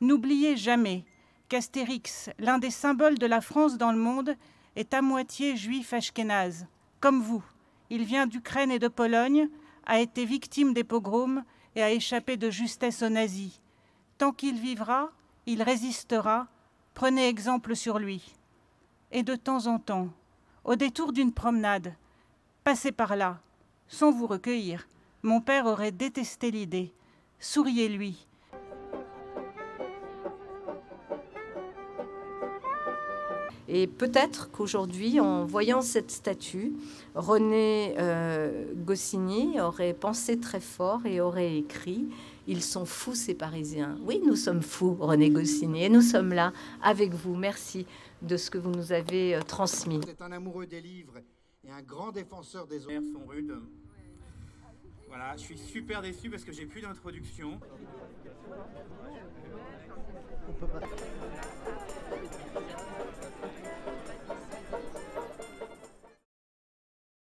N'oubliez jamais qu'Astérix, l'un des symboles de la France dans le monde, est à moitié juif ashkénaze, comme vous. Il vient d'Ukraine et de Pologne, a été victime des pogroms et a échappé de justesse aux nazis. Tant qu'il vivra, il résistera. Prenez exemple sur lui. Et de temps en temps, au détour d'une promenade, passez par là, sans vous recueillir. Mon père aurait détesté l'idée. Souriez-lui. Et peut-être qu'aujourd'hui, en voyant cette statue, René Goscinny aurait pensé très fort et aurait écrit « Ils sont fous ces Parisiens ». Oui, nous sommes fous, René Goscinny, et nous sommes là avec vous. Merci de ce que vous nous avez transmis. C'est un amoureux des livres et un grand défenseur des autres. Sont rudes. Voilà, je suis super déçu parce que j'ai plus d'introduction.